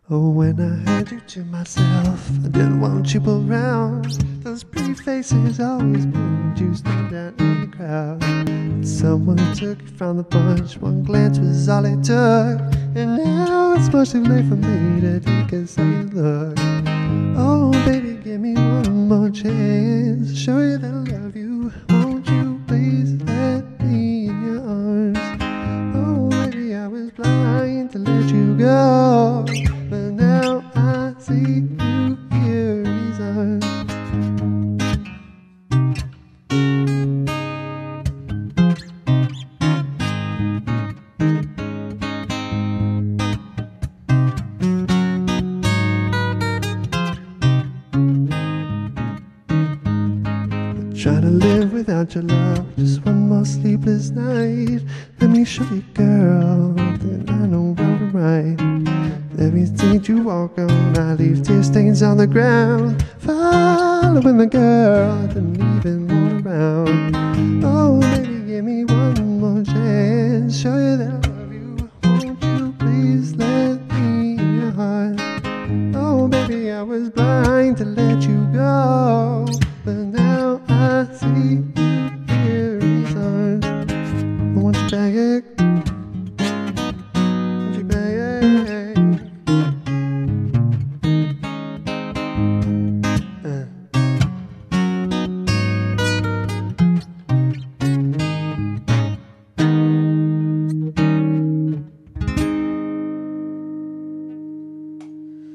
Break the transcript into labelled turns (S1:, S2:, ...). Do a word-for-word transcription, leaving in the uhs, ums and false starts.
S1: Oh, when I had you to myself, I didn't want you around. Those pretty faces always made you stand out in the crowd. But someone took you from the bunch, one glance was all it took. And now it's much too late for me to take a second look. Oh, baby, give me one more chance to show you that I love you. Won't you please let me in your arms? Oh, baby, I was blind to let you go, but now I see you here in these arms. Trying to live without your love, just one more sleepless night. Let me show you, girl, that I know how to write. Every street you walk on, I leave tear stains on the ground. Following the girl I didn't even want around. Oh, baby, give me one more chance, show you that I love you. Won't you please let me in your heart? Oh, baby, I was blind to let you go, but now I see